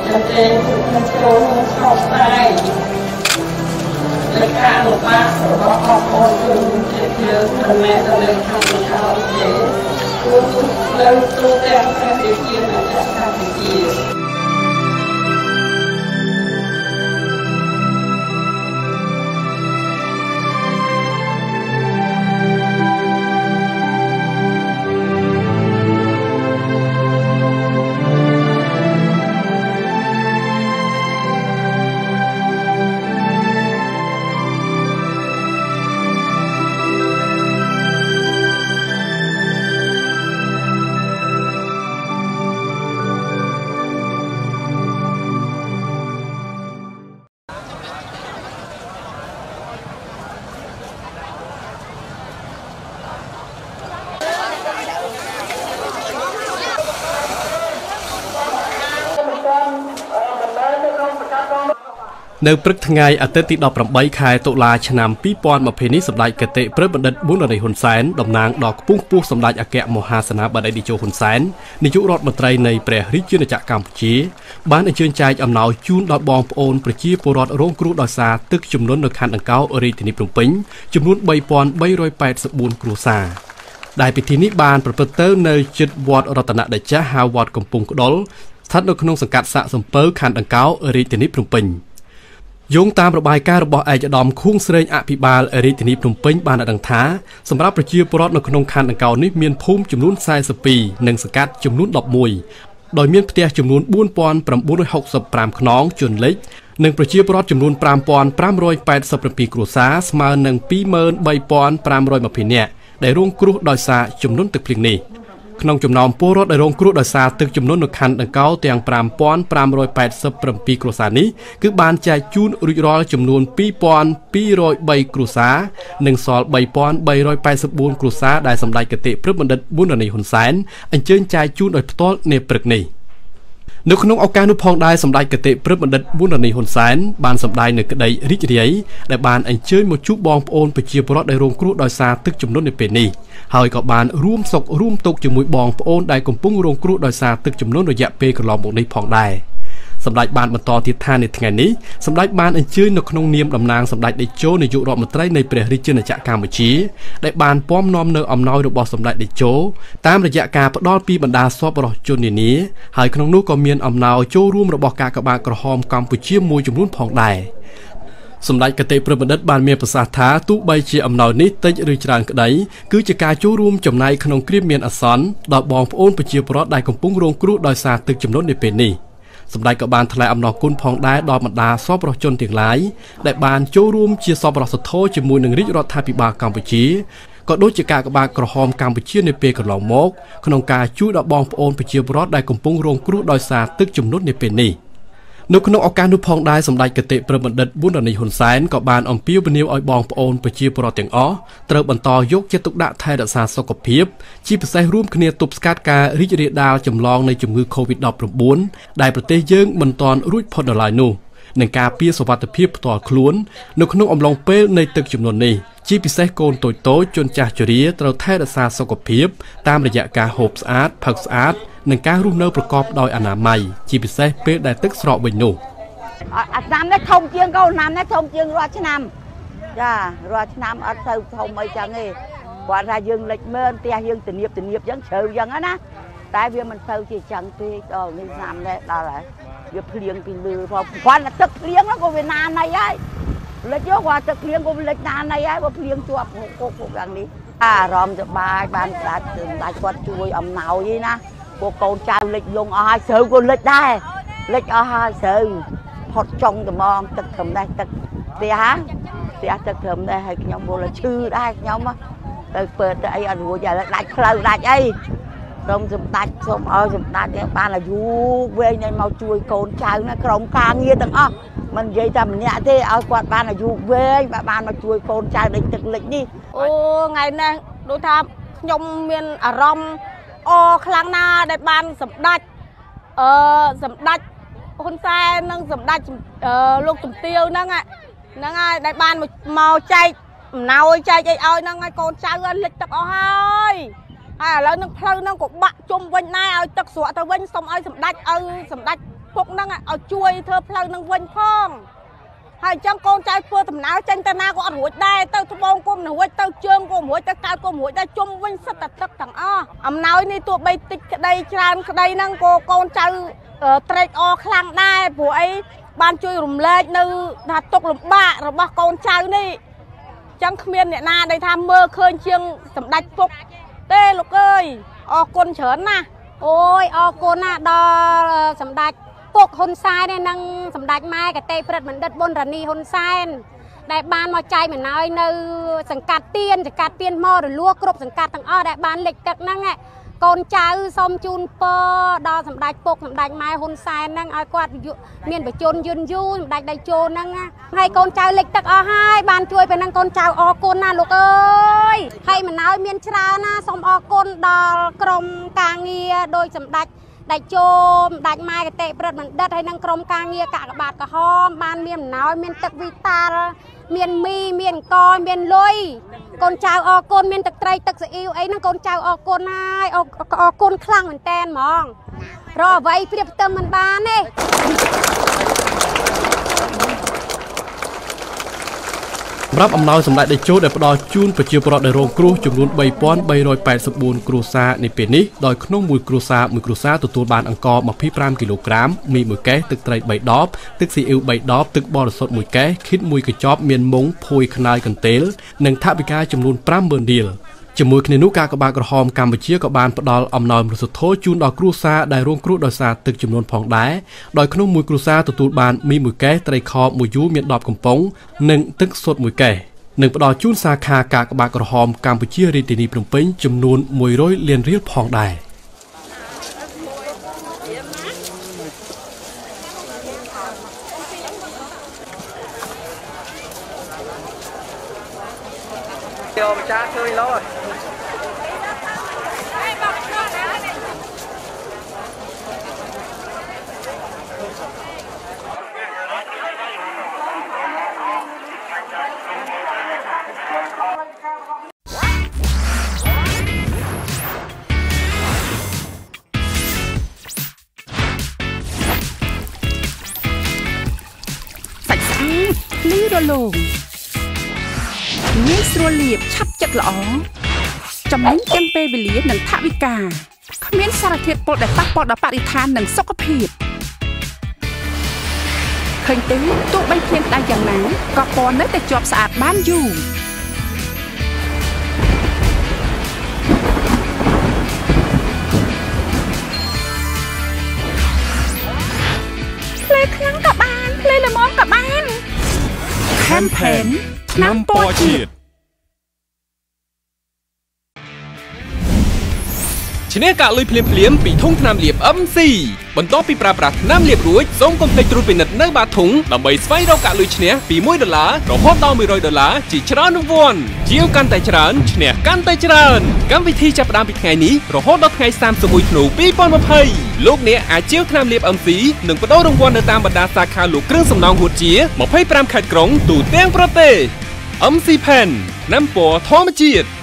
เป็นมันโจมเข้าไปในการหลบมาเพราะเขาคนอื่นเยอะทำไมต้องเลยทำเขาเยอะแล้วตัวแต่งกันเยอะมันจะทำเยอะនៅព្រឹកថ្ងៃអាទិត្យទី18ខែតុលាឆ្នាំ2020នេះសម្ដេចគតិព្រឹទ្ធបណ្ឌិតប៊ុនរ៉ានីហ៊ុនសែនតំណាងដល់ខ្ពង់ខ្ពស់សម្ដេចអគ្គមហាសេនាបតីតេជោហ៊ុនសែននាយករដ្ឋមន្ត្រីនៃព្រះរាជាណាចក្រកម្ពុជាបានអញ្ជើញចែកអំណោយជូនដល់បងប្អូនប្រជាពលរដ្ឋរងគ្រោះដោយសារទឹកជំនន់នៅខណ្ឌដង្កោរាជធានីភ្នំពេញចំនួន3384គ្រួសារដែលពិធីនេះបានប្រព្រឹត្តទៅនៅជិតវត្តរតនដេចាស់ហៅវត្តកំពង់ក្ដុលស្ថិតនៅក្នុងសង្កាត់សាកសំពៅខណ្ឌដង្កោរាជធានីភ្នំពេញយោងតាមរបាយការណ៍របស់ឯកឧត្តមខួងស្រេងអភិបាលរាជធានីភ្នំពេញបានឲ្យដឹងថាសម្រាប់ប្រជាពលរដ្ឋនៅក្នុងខណ្ឌដង្កោនេះមានភូមិចំនួន42និងសង្កាត់ចំនួន11ដោយមានផ្ទះចំនួន4965ខ្នងជួនលិចនិងប្រជាពលរដ្ឋចំនួន5587គ្រួសារស្មើនឹង23520នាក់ដែលរងគ្រោះដោយសារជំនន់ទឹកភ្លៀងនេះក្នុងចំណោមពលរដ្ឋដែលរងគ្រោះដោយសារទឹកជំនន់នៅខណ្ឌដង្កោទាំង5587គ្រួសារនេះគឺបានចែកជូនរួចរាល់ចំនួន2203គ្រួសារនិងសល់3384គ្រួសារដែលសម្ដេចគតិព្រឹទ្ធបណ្ឌិតប៊ុនរ៉ានីហ៊ុនសែនអញ្ជើញចែកជូនដោយផ្ទាល់នាព្រឹកនេះនៅក្នុងឱកាសនោះផងដែរសម្ដេចគតិព្រឹទ្ធបណ្ឌិតប៊ុនរ៉ានីហ៊ុនសែនបានសម្ដែងនូវក្តីរីករាយដែលបានអញ្ជើញមកជួបបងប្អូនប្រជាពលរដ្ឋដែលរងគ្រោះដោយសារទឹកជំនន់នៅពេលនេះហើយក៏បានរួមសុខរួមទុក្ខជាមួយបងប្អូនដែលកំពុងរងគ្រោះដោយសារទឹកជំនន់រយៈពេលកន្លងមកនេះផងដែរសម្ដេចបានបន្តទៀតថានៅថ្ងៃនេះសម្ដេចបានអញ្ជើញនៅក្នុងនាមតំណាងសម្ដេចតេជោនាយករដ្ឋមន្ត្រីនៃព្រះរាជាណាចក្រកម្ពុជាដែលបានពំនាំនៅអំណោយរបស់សម្ដេចតេជោតាមរយៈការផ្ដល់ពីបណ្ដាសប្បុរសជននានាហើយក្នុងនោះក៏មានអំណោយចូលរួមរបស់កាកបាទក្រហមកម្ពុជាមួយចំនួនផងដែរសម្ដេចគតិព្រឹទ្ធបណ្ឌិតបានមានប្រសាសន៍ថាទោះបីជាអំណោយនេះតិចឬច្រើនក្តីគឺជាការចូលរួមចំណែកក្នុងគ្រាមានអាសន្នដល់បងប្អូនប្រជាពលរដ្ឋដែលកំពុងរងគ្រោះដោយសារទឹកជំនន់នៅពេលនេះសម្ដេចក៏បានថ្លែងអំណរគុណផងដែរដល់បណ្ដាសប្បុរសជនទាំងឡាយដែលបានចូលរួមជាសប្បុរសធម៌ជាមួយនឹងរាជរដ្ឋាភិបាលកម្ពុជាក៏ដូចជាកាកបាទក្រហមកម្ពុជានៅពេលកន្លងមកក្នុងការជួយដល់បងប្អូនប្រជាពលរដ្ឋដែលកំពុងរងគ្រោះដោយសារទឹកជំនន់នៅពេលនេះនៅក្នុងឱកាសនោះផងដែរសម្ដេចគតិព្រឹទ្ធបណ្ឌិតប៊ុនរ៉ានីហ៊ុនសែនក៏បានអំពាវនាវឲ្យបងប្អូនប្រជាពលរដ្ឋទាំងអស់ត្រូវបន្តយកចិត្តទុកដាក់ថែរក្សាសុខភាពជាពិសេសរួមគ្នាទប់ស្កាត់ការរីករាលដាលចម្លងនៃជំងឺ Covid-19 ដែលប្រទេសយើងមិនទាន់រួចផុតដល់ឡើយនោះនិងការពារសុវត្ថិភាពផ្ទាល់ខ្លួននៅក្នុងអំឡុងពេលនៃទឹកជំនន់នេះជាពិសេសកូនតូចៗជនចាស់ជរាត្រូវថែរក្សាសុខភាពតាមរយៈការហូបស្អាតផឹកស្អាតនិងការរស់នៅប្រកបដោយអនាម័យជាពិសេសពេលដែលទឹកស្រកវិញនោះអាឆ្នាំនេះធំជាងកូនឆ្នាំនេះធំជាងរាល់ឆ្នាំចារាល់ឆ្នាំអត់ទៅធំអីចឹងទេគាត់ថាយើងលេចមើលផ្ទះយើងទំនៀបចឹងជ្រៅចឹងណាតែវាមិនទៅជាចឹងទេដល់នេះឆ្នាំនេះដល់ហើយវាភ្លៀងពីលើផងគាត់ទឹកភ្លៀងក៏វាណាណៃហើយលេចយកគាត់ទឹកភ្លៀងក៏វាលេចណាណៃហើយបើភ្លៀងជាប់គោកយ៉ាងនេះអារម្មណ៍សប្បាយបានស្ដាច់គាត់ជួយអំណោយណាពួកកូនចៅលិចលងអស់ហើយស្រូវក៏លិចដែរលិចអស់ហើយស្រូវផុតចុងត្មងទឹកត្រឹមដែរទឹកផ្ទះទឹកត្រឹមដែរហើយខ្ញុំមកឈឺដែរខ្ញុំទៅពើទៅអីអត់រួចហើយដាច់ផ្លូវដាច់អីសូមសម្ដេចសូមឲ្យសម្ដេចបានអាយុវែងនេះមកជួយកូនចៅណាក្រុមការងារទាំងអស់មិននិយាយតែម្នាក់ទេឲ្យគាត់បានអាយុវែងបានមកជួយកូនចៅដេញទឹកលិចនេះអូថ្ងៃនេះដូចថាខ្ញុំមានអារម្មណ៍ខ្លាំងណាស់ដែលបានសម្ដេចហ៊ុនសែននិងសម្ដេចលោកជំទាវហ្នឹងហើយដែលបានមកចែកអំណោយចែកអីឲ្យហ្នឹងហើយកូនចៅលិចទឹកអស់ហើយឥឡូវនឹងផ្លូវហ្នឹងក៏បាក់ជុំវិញដែរឲ្យទឹកស្រកទៅវិញសូមឲ្យសម្ដេចពុកហ្នឹងឲ្យជួយធ្វើផ្លូវនឹងវិញផងហើយចឹងកូនចៅធ្វើដំណើរចេញទៅណាក៏អត់រួចដែរទៅត្បូងគុំរួចទៅជើងគុំរួចទៅកើតគុំរួចដែរជុំវិញសិតតែទឹកទាំងអស់អំណោយនេះទោះបីតិចក្តីច្រើនក្តីហ្នឹងក៏កូនចៅត្រេកអរខ្លាំងដែរព្រោះអីបានជួយរំលែកនៅថាទុកលំបាករបស់កូនចៅនេះចឹងគ្មានអ្នកណាដែលថាមើលឃើញជាងសម្ដេចពុកទេលោកអើយអរគុណច្រើនណាស់អូយអរគុណណាស់ដល់សម្ដេចពុកហ៊ុនសែននិងសម្ដេចម៉ែកតេព្រឹទ្ធបណ្ឌិតប៊ុនរ៉ានីហ៊ុនសែនដែលបានមកចែកអំណោយនៅសង្កាត់ទៀនមករលួគ្រប់សង្កាត់ទាំងអស់ដែលបានលិចទឹកហ្នឹងកូនចៅសូមជូនពរដល់សម្ដេចពុកសម្ដេចម៉ែហ៊ុនសែនហ្នឹងឲ្យគាត់មានបជនយឺនយូរសម្ដេចដៃជោហ្នឹងហើយកូនចៅលិចទឹកអស់ហើយបានជួយពេលហ្នឹងកូនចៅអរគុណណាលោកអើយហើយអំណោយមានច្រើនណាសូមអរគុណដល់ក្រុមការងារដោយសម្ដេចដៃជោសម្ដេចម៉ែកតេព្រឹទ្ធបណ្ឌិតហើយនិងក្រុមការងារកាកបាទក្រហមបានមានអំណោយមានទឹកវីតាល់មានមីមានកមានលុយកូនចៅអរគុណមានទឹកត្រីទឹកស៊ីអ៊ីវអីហ្នឹងកូនចៅអរគុណហើយអរគុណខ្លាំងមែនតើហ្មងរកអ្វីព្រៀបផ្ទឹមមិនបានទេសម្រាប់អំណោយសម្ដេចតេជោដែលផ្ដល់ជូនប្រជាពលរដ្ឋដែលរងគ្រោះចំនួន3384គ្រួសារនាពេលនេះដោយក្នុងមួយគ្រួសារទទួលបានអង្ករ25គីឡូក្រាមមី1កែសទឹកត្រី3ដបទឹកស៊ីអ៊ីវ3ដបទឹកបរិសុទ្ធ1កែសឃីត1កញ្ចប់មានមុងភួយខ្នើយកន្ទេលនិងថវិកាចំនួន50000រៀលជាមួយគ្នានោះការកបាក្រហមកម្ពុជាក៏បានផ្ដល់អំណោយមនុស្សធម៌ជូនដល់គ្រួសារដែលរងគ្រោះដោយសារទឹកចំនួនផងដែរដោយក្នុងមួយគ្រួសារទទួលបានមី1កែសត្រីខ1យូរមាន10កំប៉ុងនិងទឹកសុទ្ធ1កែសនិងផ្ដល់ជូនសាខាការកបាក្រហមកម្ពុជារាជធានីភ្នំពេញចំនួន100លានរៀលផងដែរចូលម្ចាស់ជួយលោតសាច់ស្អាតលីរលោងងាយស្រួលលាបឆាប់ចិត្តល្អចំណេញទាំងពេលវេលានិងថវិកាគ្មានសារធាតុពុលដែលប៉ះពាល់ដល់បរិស្ថាននិងសុខភាពឃើញទេទោះបីភ្លៀងដែរយ៉ាងណាក៏ពណ៌នៅតែជាប់ស្អាតបានយូរភ្លេខ្លាំងក៏បានភ្លេល្មមក៏បាន Campaign ថ្នាំពណ៌ជាតិឈ្នះកាក់លុយភ្លាមពីធុងថ្នាំលាប MC បន្ទាប់ពីប្រើប្រាស់ថ្នាំលាបរួចសូមកុំភ្លេចត្រួតពិនិត្យនៅបាតធុងដើម្បីស្វែងរកកាក់លុយឈ្នះពី$1រហូតដល់$100ជាច្រើនរង្វាន់ជាវកាន់តែច្រើនឈ្នះកាន់តែច្រើនកម្មវិធីចាប់ផ្ដើមពីថ្ងៃនេះរហូតដល់ថ្ងៃ31ធ្នូ2020លោកអ្នកអាចជាវថ្នាំលាប MC និងបដូររង្វាន់នៅតាមបណ្ដាសាខាលោកគ្រឿងសំណងហួតជា25ខេត្តក្រុងទូទាំងប្រទេស MC Pen ថ្នាំពណ៌ធម្មជាតិ